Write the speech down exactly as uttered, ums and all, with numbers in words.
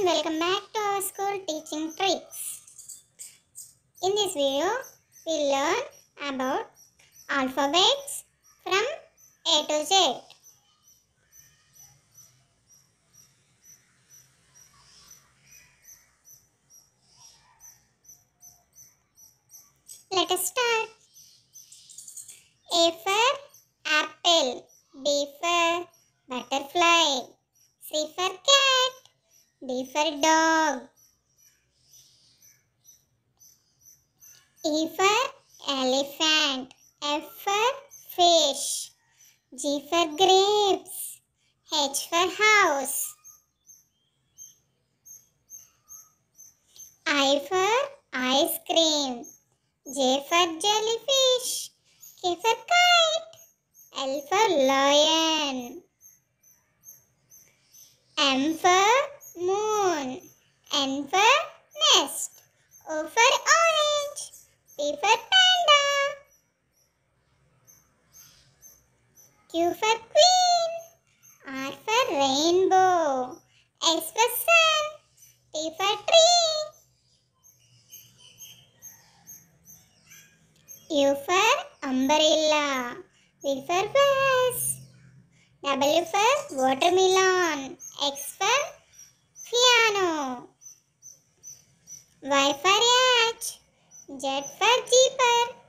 everyone, welcome back to our school teaching tricks. In this video, we learn about alphabets from A to Z. Let us start. A for apple, B for butterfly, C for cat, D for dog, E for elephant, F for fish, G for grapes, H for house, I for ice cream, J for jellyfish, K for kite, L for lion, M for moon, N for nest, O for orange, P for panda, Q for queen, R for rainbow, S for sun, T for tree, U for umbrella, V for vase, W for watermelon, X for piano, Y for yacht, Z for zipper,